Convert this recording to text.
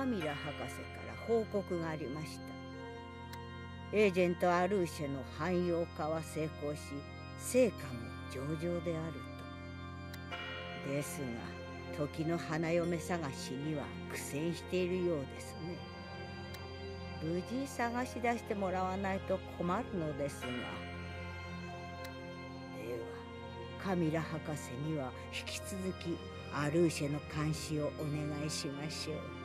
カミラ博士から報告がありました。エージェントアルーシェの汎用化は成功し、成果も上々であると。ですが時の花嫁探しには苦戦しているようですね。無事探し出してもらわないと困るのですが。ではカミラ博士には引き続きアルーシェの監視をお願いしましょう。